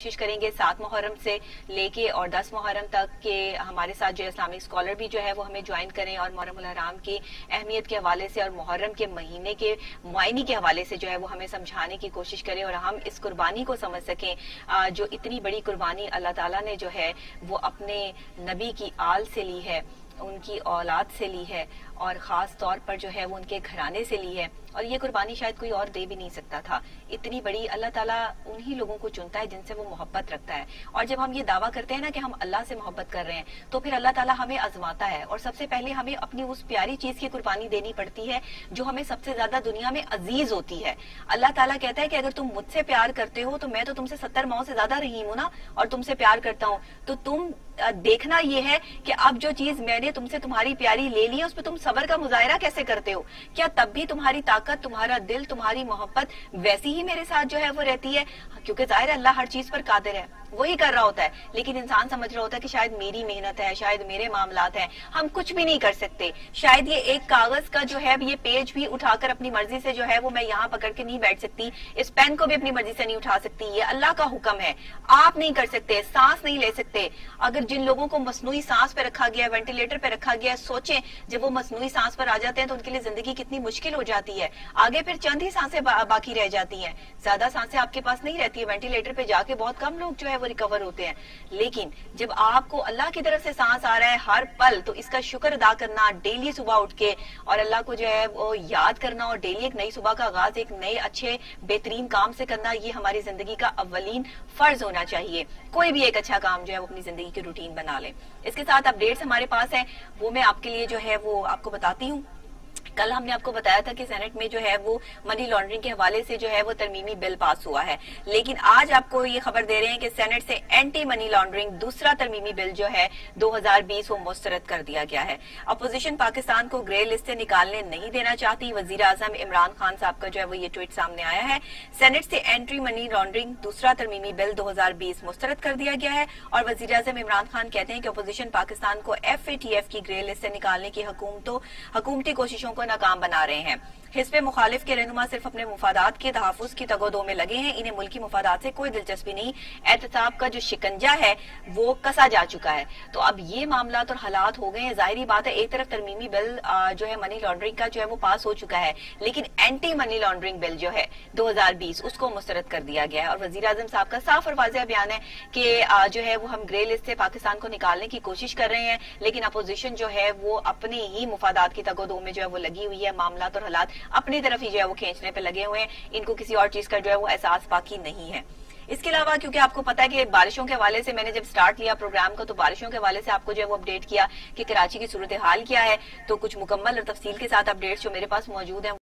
कोशिश करेंगे 7 मुहर्रम से लेके और 10 मुहर्रम तक के हमारे साथ जो इस्लामिक स्कॉलर भी जो है वो हमें ज्वाइन करें और मुहर्रम उल हराम की अहमियत के हवाले से और मुहर्रम के महीने के मुआयने के हवाले से जो है वो हमें समझाने की कोशिश करें और हम इस कुर्बानी को समझ सकें, जो इतनी बड़ी कुर्बानी अल्लाह ताला ने जो है वो अपने नबी की आल से ली है, उनकी औलाद से ली है और खास तौर पर जो है वो उनके घराने से ली है। और ये कुर्बानी शायद कोई और दे भी नहीं सकता था। इतनी बड़ी अल्लाह ताला उन्हीं लोगों को चुनता है जिनसे वो मोहब्बत रखता है। और जब हम ये दावा करते हैं ना कि हम अल्लाह से मोहब्बत कर रहे हैं, तो फिर अल्लाह ताला हमें आजमाता है और सबसे पहले हमें अपनी उस प्यारी चीज की कुर्बानी देनी पड़ती है जो हमें सबसे ज्यादा दुनिया में अजीज होती है। अल्लाह ताला कहता है कि अगर तुम मुझसे प्यार करते हो तो मैं तो तुमसे 70 माओ से ज्यादा रहीम हूं ना, और तुमसे प्यार करता हूं, तो तुम देखना ये है कि अब जो चीज मैंने तुमसे तुम्हारी प्यारी ले ली है उस पर तुम सब्र का मुजाहिरा कैसे करते हो। क्या तब भी तुम्हारी ताकत, तुम्हारा दिल, तुम्हारी मोहब्बत वैसी ही मेरे साथ जो है वो रहती है? क्योंकि जाहिर है अल्लाह हर चीज पर कादिर है, वही कर रहा होता है, लेकिन इंसान समझ रहा होता है कि शायद मेरी मेहनत है, शायद मेरे मामलात हैं, हम कुछ भी नहीं कर सकते। शायद ये एक कागज का जो है ये पेज भी उठाकर अपनी मर्जी से जो है वो मैं यहाँ पकड़ के नहीं बैठ सकती, इस पेन को भी अपनी मर्जी से नहीं उठा सकती, ये अल्लाह का हुक्म है। आप नहीं कर सकते, सांस नहीं ले सकते। अगर जिन लोगों को मसनूई सांस पे रखा गया है, वेंटिलेटर पे रखा गया है, सोचें जब वो मसनूई सांस पर आ जाते हैं तो उनके लिए जिंदगी कितनी मुश्किल हो जाती है। आगे फिर चंद ही सांसें बाकी रह जाती हैं, ज्यादा सांसें आपके पास नहीं रहती है। वेंटिलेटर पे जाके बहुत कम लोग जो है वो रिकवर होते हैं। लेकिन जब आपको अल्लाह की तरफ से सांस आ रहा है हर पल, तो इसका शुक्र अदा करना, डेली सुबह उठ के और अल्लाह को जो है वो याद करना और डेली एक नई सुबह का आगाज एक नए अच्छे बेहतरीन काम से करना, ये हमारी जिंदगी का अव्वलीन फर्ज होना चाहिए। कोई भी एक अच्छा काम जो है वो अपनी जिंदगी की रूटीन बना ले। इसके साथ अपडेट्स हमारे पास है, वो मैं आपके लिए जो है वो आपको बताती हूँ। कल हमने आपको बताया था कि सेनेट में जो है वो मनी लॉन्ड्रिंग के हवाले से जो है वो तरमीमी बिल पास हुआ है, लेकिन आज आपको ये खबर दे रहे हैं कि सेनेट से एंटी मनी लॉन्ड्रिंग दूसरा तरमीमी बिल जो है 2020 वो मुस्तरद कर दिया गया है। अपोजिशन पाकिस्तान को ग्रे लिस्ट से निकालने नहीं देना चाहती। वजीर आजम इमरान खान साहब का जो है वो ये ट्वीट सामने आया है। सेनेट से एंटी मनी लॉन्ड्रिंग दूसरा तरमीमी बिल 2020 मुस्तरद कर दिया गया है और वजीर आजम इमरान खान कहते हैं कि अपोजिशन पाकिस्तान को FATF की ग्रे लिस्ट से निकालने की हुकूमती कोशिशों को नाकाम बना रहे हैं। हिस्से मुखालिफ के रहनुमा सिर्फ अपने मुफादात के तहफ़्फ़ुज़ की तगोदो में लगे हैं, इन्हें मुल्की मुफादात से कोई दिलचस्पी नहीं। एहतसाब का जो शिकंजा है वो कसा जा चुका है। तो अब ये मामला और हालात हो गए हैं। जाहिर बात है एक तरफ तरमीमी बिल जो है मनी लॉन्ड्रिंग का जो है वो पास हो चुका है, लेकिन एंटी मनी लॉन्ड्रिंग बिल जो है 2020 उसको मुस्तरद कर दिया गया है। और वजीर आजम साहब का साफ और वाज़ेह बयान है कि जो है वो हम ग्रे लिस्ट से पाकिस्तान को निकालने की कोशिश कर रहे हैं, लेकिन अपोजिशन जो है वो अपने ही मुफादात की तगोदो में जो है वो लगी हुई है। मामला और हालात अपनी तरफ ही जो है वो खींचने पे लगे हुए हैं, इनको किसी और चीज का जो है वो एहसास बाकी नहीं है। इसके अलावा क्योंकि आपको पता है कि बारिशों के हवाले से मैंने जब स्टार्ट लिया प्रोग्राम को, तो बारिशों के हवाले से आपको जो है वो अपडेट किया कि कराची की सूरत हाल क्या है, तो कुछ मुकम्मल और तफसील के साथ अपडेट्स जो मेरे पास मौजूद है